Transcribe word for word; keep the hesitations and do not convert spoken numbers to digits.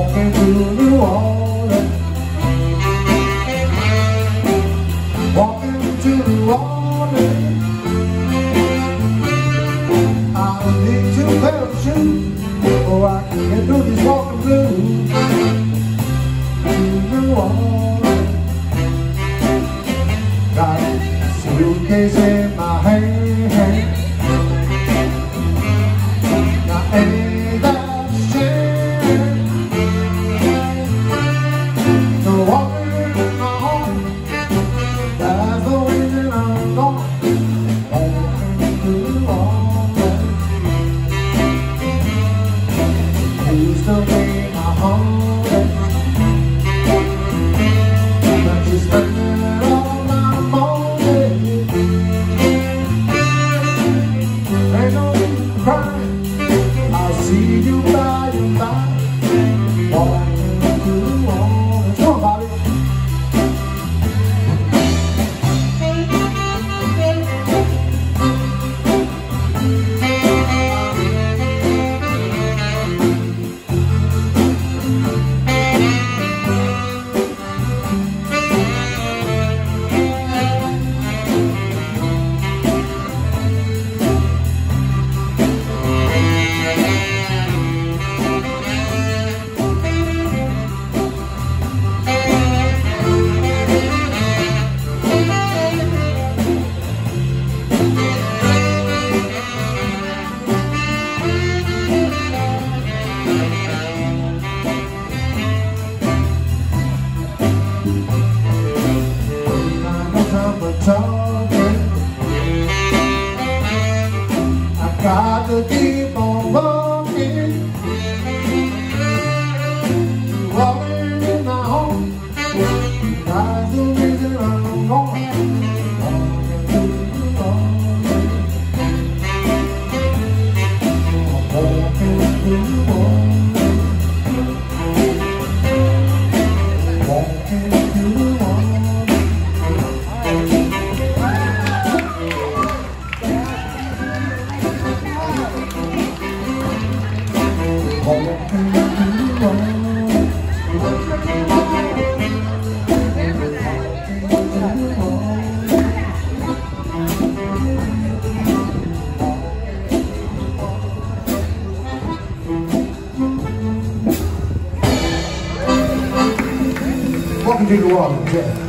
walking through the water, walking to the water. I need two pair of shoes, oh I can get through these walking blues. Through the water, got a suitcase in my hand. Now ain't that a shame? So walking on, that's the reason I'm going. Walking through the water, used to be my home, but you spend all my money. Ain't no need to cry, I'll see you by and by. Walking through the water. Come on, Bobby. I got to keep on walking, walking in my home. That's the reason I'm going. Walking through the water, walking through the water. Walking through the water, yeah.